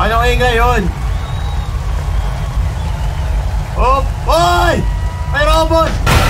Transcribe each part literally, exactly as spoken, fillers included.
Ano ingay yun? Oh! Oy! May robot!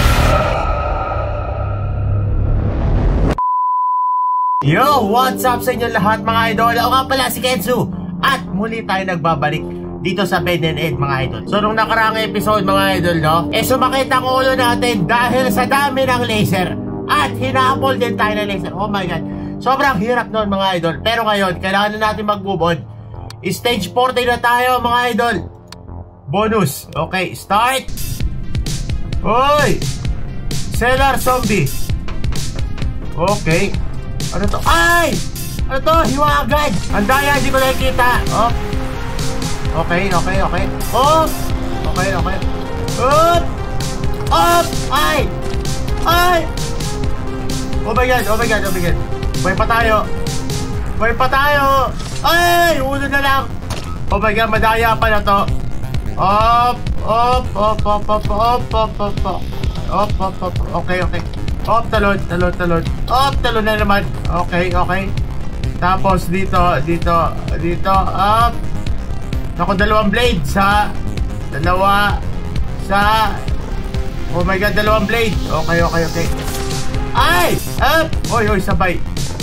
Yo! What's up sa inyo lahat mga idol? Ako nga pala si Kensu. At muli tayo nagbabalik dito sa Ben and Ed mga idol. So nung nakaraang episode mga idol, no? Eh sumakit ang ulo natin dahil sa dami ng laser. At hinapol din tayo ng laser. Oh my god. Sobrang hirap nun mga idol. Pero ngayon, kailangan na natin mag-move on. Stage forty na tayo mga idol. Bonus. Okay, start. Hoy! Cellar zombie. Okay. Ano to? Ay! Ano to? Hiwa agad. Ang daya, hindi ko nakikita. Oh. Okay, okay, okay. Oh! Okay, okay. Up! Up! Ay! Ay! Oh my god, oh my god, oh my god. Buhay pa tayo. Buhay pa tayo. Ay! Ulo na lang. Oh my god, madaya pa na to. Up! Up! Up! Up! Up! Up! Up! Up! Up! Up! Up! Up! Okay, okay. Up! Talon! Talon! Talon! Up! Talon na naman. Okay, okay. Tapos dito, dito, dito. Up! Naku, dalawang blades ha. Dalawa. Sa. Oh my god, dalawang blade. Okay, okay, okay. Ay! Up! Oy, oy, sabay.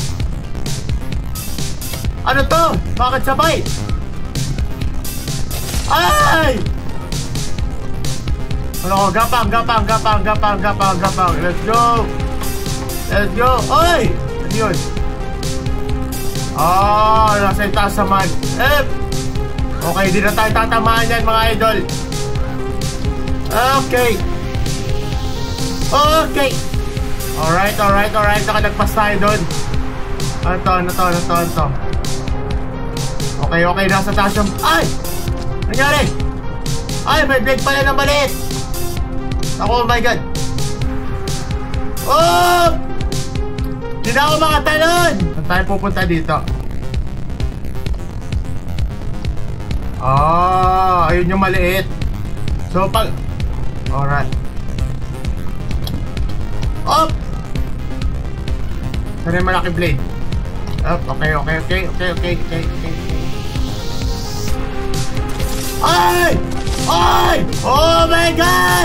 Ano to? Bakit sabay? Ay! Ano ko? Gapang, gapang, gapang, gapang, gapang, gapang. Let's go! Let's go! Oy! Ano yun? Oh, nasa itaas naman. Eh! Okay, di na tayo tatamaan yan mga idol. Okay. Okay. Alright, alright, alright. Nakalagpas tayo doon. Ano to, ano to, ano to, ano to? Okay, okay. Nasa taas yung... Ay! Nangyari? Ay, may blade pala na maliit. Ako, oh my god. Oh! Hindi na ako makatalon. Saan tayo pupunta dito? Ah, ayun yung maliit. So, pag... Alright. Up! Saan yung malaki blade? Up, okay, okay, okay, okay, okay, okay, okay. Ay! Ay! Oh my god!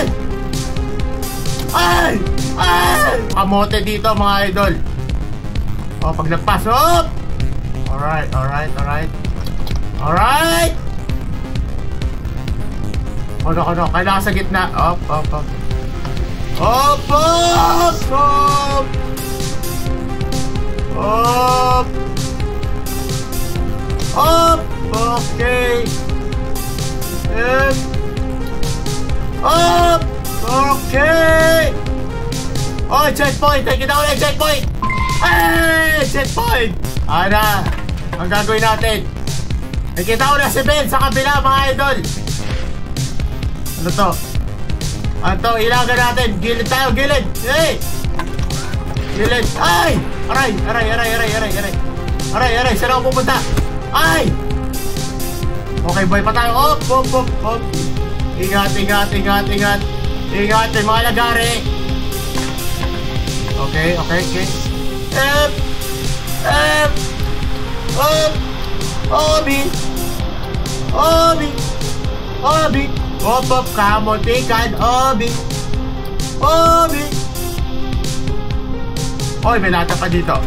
Ay! Ay! Kamote dito mga idol. Oh, pag nagpas, up! Alright, alright, alright. Alright! Ano, ano, kailangan sa gitna. Up, up, up. Up, up, up. Up. Up. Okay. Up. Up. Okay. Oh, checkpoint. Nakikita ko na yung checkpoint. Hey, checkpoint. Ana, ang gagawin natin. Nakikita ko na si Ben sa kabila mga idol. Ano to? Ano to? Ilagan natin. Gilid tayo, gilid. Hey! Gilid. Ay! Aray! Aray, aray, aray, aray, aray. Aray, aray. Saan ako pupunta? Ay! Okay, boy pa tayo. Op, op, op, op. Ingat, ingat, ingat, ingat. Ingat, may mga lagari. Okay, okay, okay. Up! Up! Up! Obi! Obi! Obi! Op, op, kamotikan, Obi! Obi! Oy, may lata pa dito.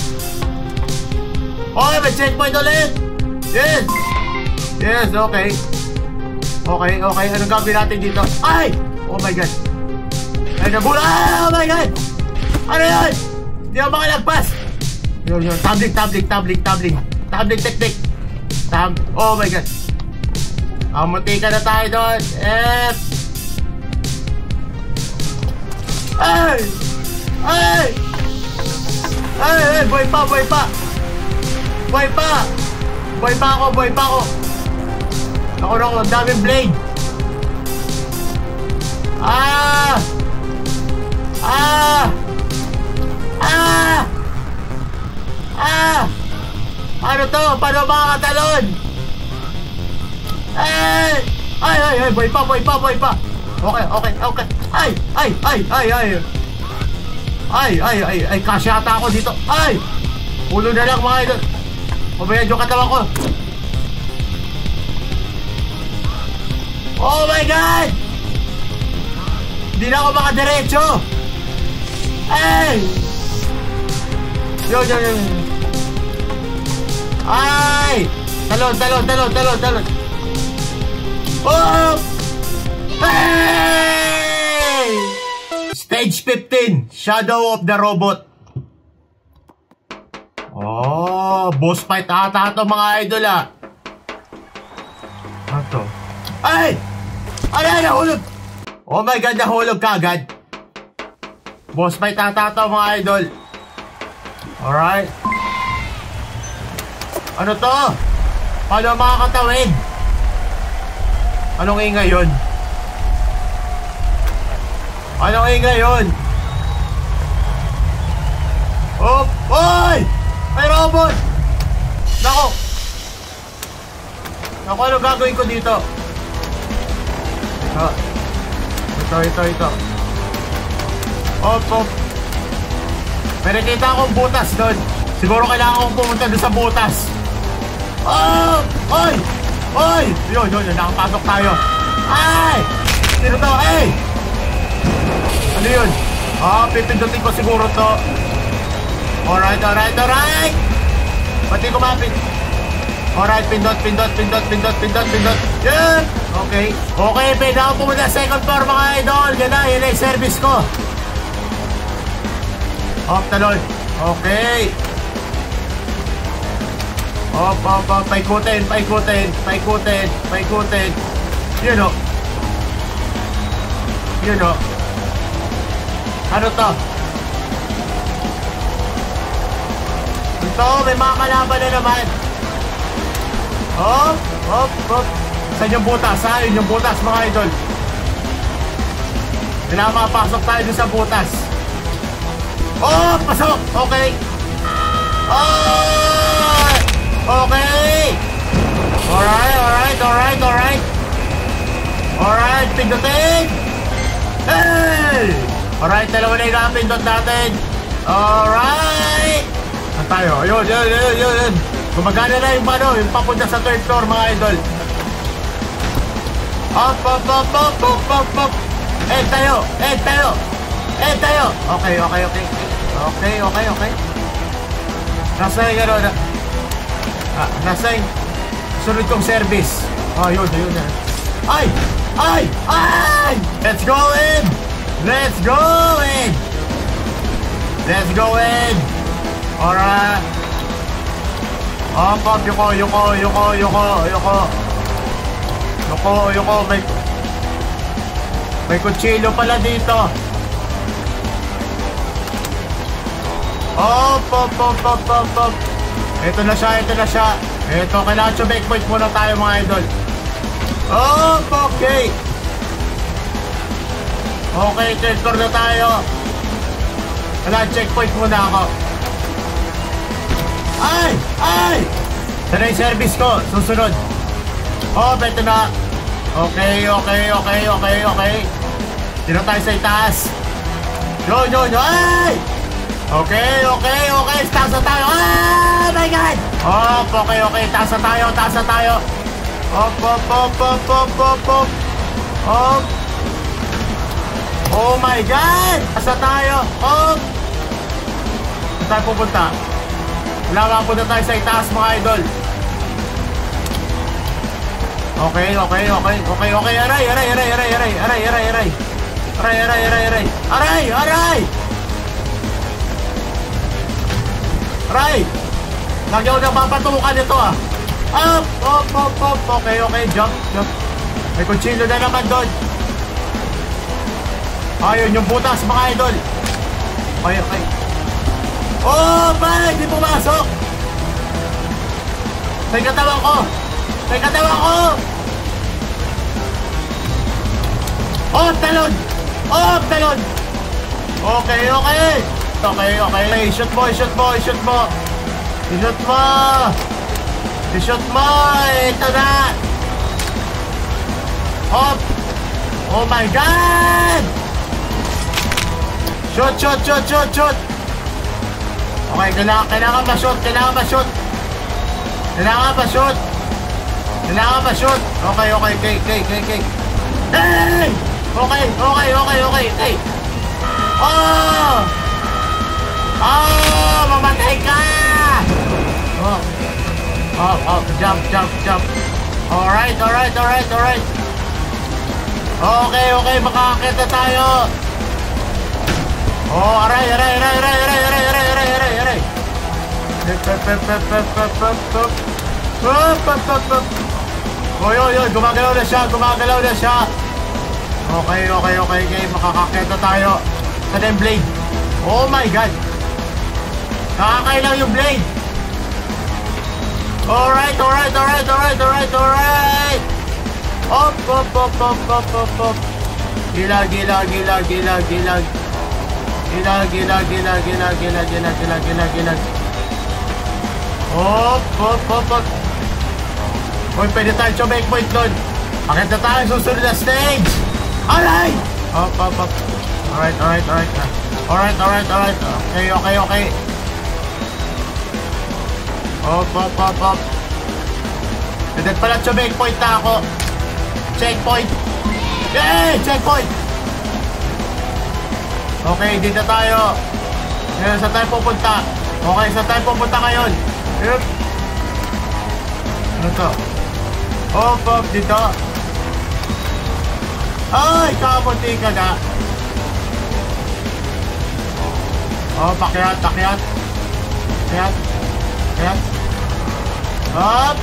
Oy, may checkpoint ulit! Yes! Yes, okay. Okay, okay. Anong gagawin natin dito? Ay! Oh my god! Ay, nabula! Oh my god! Ano yun? Hindi ako makalagpas! Yun, yun. Tabling, tabling, tabling, tabling. Tabling, teknik. Tab... Oh my god! Amuti ka na tayo doon. F. Ay! Ay! Ay! Ay! Boy pa! Boy pa! Boy pa! Boy pa ako! Boy pa ako! Ako na ako! Ang daming blade! Ah! Ah! Ah! Ah! Ano to? Paano makakatalon? Ay! Ay, ay, ay, boy pa, boy pa, boy pa. Okay, okay, okay. Ay, ay, ay, ay, ay. Ay, ay, ay, ay, kasya ata ako dito. Ay! Ulo na lang mga idol. Pabayad yung katawan ko. Oh my God! Hindi na ako makadiretso! Ay! Yun, yun, yun. Ay! Talon, talon, talon, talon, talon. Oh! Hey! Stage fifteen, Shadow of the Robot. Oh, boss fight ata ito mga idol ah. Ano to? Ay! Ay, nahulog! Oh my God, nahulog ka agad. Boss fight ata ito mga idol. Alright. Ano to? Paano makakatawid? Anong ingay yun? Anong ingay yun? Oh! Oy! May robot! Nako! Nako, ano gagawin ko dito? Ito. Ito, ito, ito. Op, op. May nakita akong butas doon. Siguro kailangan kong pumunta doon sa butas. Oh! Oy! Oy! Yun, yun, yun. Nakapasok tayo. Ay! Sino to? Ay! Ano yun? Ah, pipindutin ko siguro to. Alright, alright, alright! Pati kumapit. Alright, pindot, pindot, pindot, pindot, pindot, pindot. Yan! Okay. Okay, pwede ako pumunta sa second floor mga idol. Yan na, yan na yung service ko. Op, talon. Okay. Op, op, op. Paikutin, paikutin, paikutin, paikutin. Yun o. Yun o. Ano to? Ito, may mga kalaban na naman. Op, op, op. Saan yung butas ha? Yun yung butas mga idol. Kailangan makapasok tayo dun sa butas. Oh, pasok! Okay. Oh! Okay! Alright, alright, alright, alright. Alright, pindutin! Hey! Alright, dalawa na yung napindot natin. Alright! Saan tayo? Ayun, yun, yun, yun, yun. Gumagana na yung ano, yung papunta sa third floor mga idol. Up, up, up, up, up, up, up. Eh, tayo! Eh, tayo! Eh, tayo! Okay, okay, okay. Okay, okay, okay. Nasa yung ano na... Ah, nasa yung sunod kong service. Oh, yun, yun na. Ay! Ay! Ay! Let's go in! Let's go in! Let's go in! Alright! Up, up, yuko, yuko, yuko, yuko, yuko. Yuko, yuko, may... May kutsilyo pala dito. Op, op, op, op, op, op. Ito na siya, ito na siya. Ito, kailangan siya breakpoint muna tayo mga idol. Op, okay. Okay, checkpoint na tayo. Kailangan checkpoint muna ako. Ay, ay. Ito na yung service ko, susunod. Op, ito na. Okay, okay, okay, okay, okay. Dito tayo sa itaas. Yun, yun, yun. Ay! Okay, okay, okay. Taas na tayo. Oh my God! Op, okay, okay. Taas na tayo, taas na tayo. Op, op, op, op, op, op, op. Op. Oh my God! Taas na tayo. Op. Saan tayo pupunta? Wala nga punta tayo sa itaas mga idol. Okay, okay, okay, okay, okay. Aray, aray, aray, aray, aray, aray, aray, aray. Aray, aray, aray, aray. Aray, aray! Aray! Lagi ako napapatukan nito ah. Up, up, up, up. Okay, okay, jump, jump. May kutsilyo na naman doon. Ayun, yung butas mga idol. Okay, okay. Oh, bye! Di pumasok! May katawan ko! May katawan ko! Oh, talon! Oh, talon! Okay, okay! Okay, okay. I-shoot mo, i-shoot mo, i-shoot mo. I-shoot mo! I-shoot mo! Ito na! Hop! Oh my God! Shoot, shoot, shoot, shoot, shoot! Okay, kailangan, kailangan ma-shoot, kailangan ma-shoot. Kailangan ma-shoot. Kailangan ma-shoot. Okay, okay, okay, okay, okay, okay. Hey! Okay, okay, okay, okay, okay. Oh! Oh! Mamatay ka! Oh. Oh, oh, jump, jump, jump. Alright, alright, alright, alright. Okay, okay, makakakit na tayo. Oh, aray, aray, aray, aray, aray, aray, aray, aray, aray, aray. Pep, pep, pep, pep, pep, pep, pep, pep. Pep, pep, pep, pep. Oy, oy, oy, gumagalaw na siya, gumagalaw na siya. Okay, okay, okay, okay, makakakit na tayo. Sa yung blade. Oh my god. Nakakailang yung blade. Alright, alright, alright, alright, alright, alright. Op, op, op, op, op, op, op. Gilag, gilag, gilag, gilag, gilag. Gilag, gilag, gilag, gilag, gilag, gilag, gilag, gilag, gilag. Op, op, op, op. Uy, pwede tayo sa make point doon. Pakit na tayo susunod na stage. Alright. Op, op, op. Alright, alright, alright. Alright, alright, alright. Okay, okay, okay. Op, op, op, op. And then pala sa make point na ako. Checkpoint. Yay! Checkpoint! Okay, dito tayo. Ngayon, saan tayo pupunta? Okay, saan tayo pupunta ngayon? Yep. Ano to? Hop, hop, dito. Ay, kamunti ka na. Oh, pakyat, pakyat. Pakyat. Pakyat. Hop.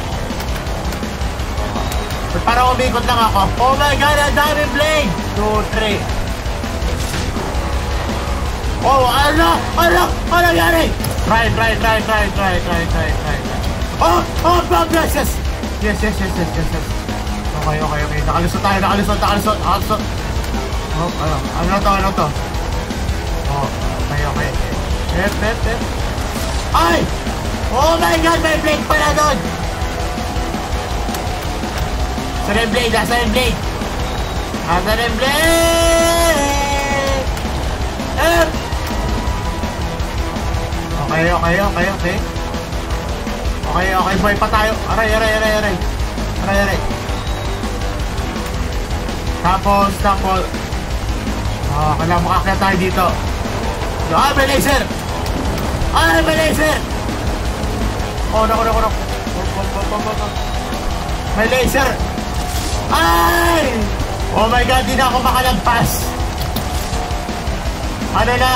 Parang umikot lang ako. Oh my god, ang dami blade! two, three. Oh, ano? Ano? Ano nangyari? Try, try, try, try, try, try, try, try. Oh! Oh, God bless! Yes! Yes, yes, yes, yes, yes, yes. Okay, okay, okay. Nakalusot tayo, nakalusot, nakalusot, nakalusot. Oh, ano? Ano to, ano to? Oh, okay, okay. Hep, hep, hep. Ay! Oh my god, may blade pala doon! Nasa yung blade, nasa yung blade. Nasa yung blade. Eh. Okay, okay, okay, okay. Okay, okay, boy pa tayo. Aray, aray, aray, aray. Aray, aray. Tapos, tapos. Oh, kailangan makakaya tayo dito. Ah, may laser. Ah, may laser. Oh, naku, naku, naku. May laser. Ay! Oh my god, di na ako makalagpas. Ano na?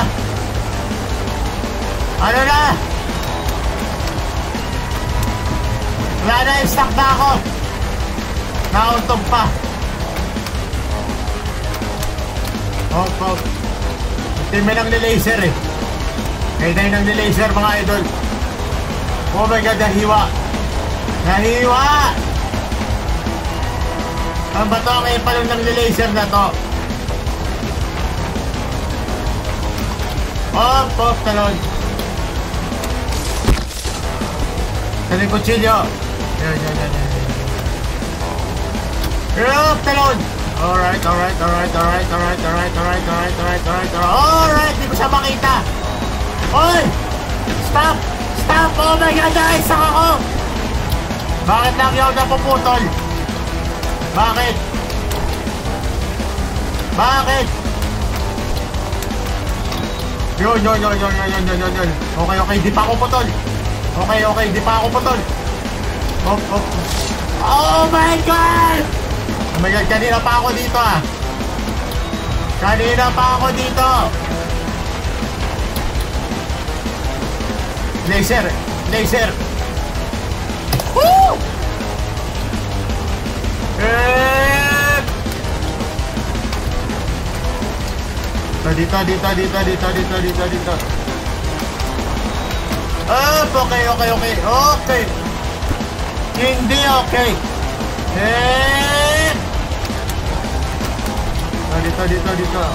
Ano na? Wala na, stuck na ako. Nauntog pa. Oh, oh. Hindi may nang nilaser eh. Kaya tayo nang nilaser mga idol. Oh my god, nahiwa. Nahiwa! Ang bato ang ipalong ng laser na to. Op, op, talon. Saling kutsilyo. Yan, yan, yan, yan. Op, talon. Alright, alright, alright, alright, alright, alright, alright, alright, alright, alright, alright. Alright, di ko siya makita. Oy! Stop! Stop! Oh my god, naisak ako! Bakit lang yun napuputol? Bakit? Bakit? Yun, yun, yun, yun, yun, yun, yun, yun. Okay, okay, di pa ako putol. Okay, okay, di pa ako putol. Oh, oh. Oh my god! Oh my god, kanina pa ako dito ah. Kanina pa ako dito. Laser, laser. Woo! Eh! Dito, dito, dito, dito, dito, dito, dito. Up, okay, okay, okay, okay. Hindi okay. Eh! Dito, dito, dito.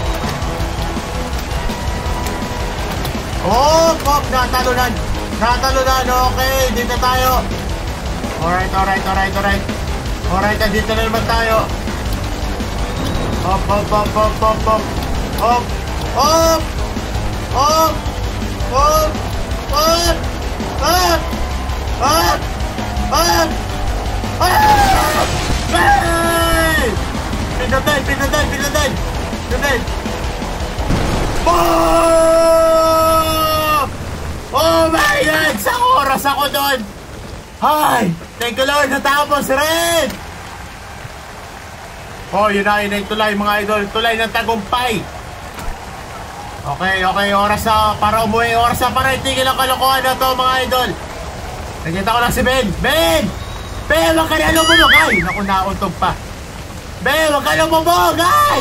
Oh, pop, natalunan. Natalunan, okay, dito tayo. Alright, alright, alright, alright. Alright, dito na naman tayo. Hop, hop, hop, hop, hop, hop. Hop, hop, hop, hop, hop, hop, hop, hop, hop. Hey! Pinatay, pinatay. natin. Boom! Oh my God! Sa oras ako doon. Ay! Thank you Lord, natapos rin! Oh, yun na, yun na yung tulay mga idol. Tulay ng tagumpay. Okay, okay, oras na para umuwi. Oras na para itigil ang kalokohan na to mga idol. Nakita ko lang si Ben. Ben! Ben, wag ka na lumubog! Ay, naku, nauntog pa. Ben, wag ka lumubog! Ay!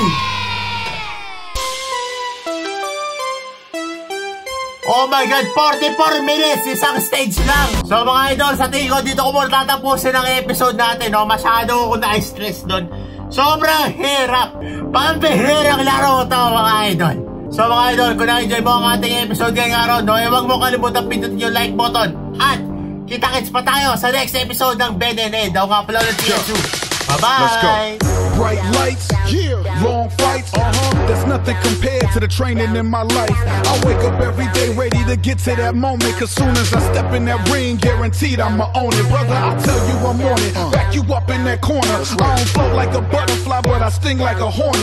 Oh my God, forty-four minutes, isang stage lang. So mga idol, sa tingin ko dito ko muna tatapusin ang episode natin, no? Masyado ako na-stress doon. Sobrang hirap. Pampihirang laro to mga idol. So mga idol, kung na-enjoy mo ang ating episode ngayong araw, no? Eh, huwag mo kalimutan pindutin yung like button. At kita-kits pa tayo sa next episode ng Ben and Ed. Ako nga pala ulit si Kensu. Bye-bye! Let's go. Bright lights, yeah, long fights, uh-huh. That's nothing compared to the training in my life. I wake up every day ready to get to that moment, cause soon as I step in that ring, guaranteed I'ma own it. Brother, I tell you I'm on it, back you up in that corner. I don't float like a butterfly, but I sting like a hornet.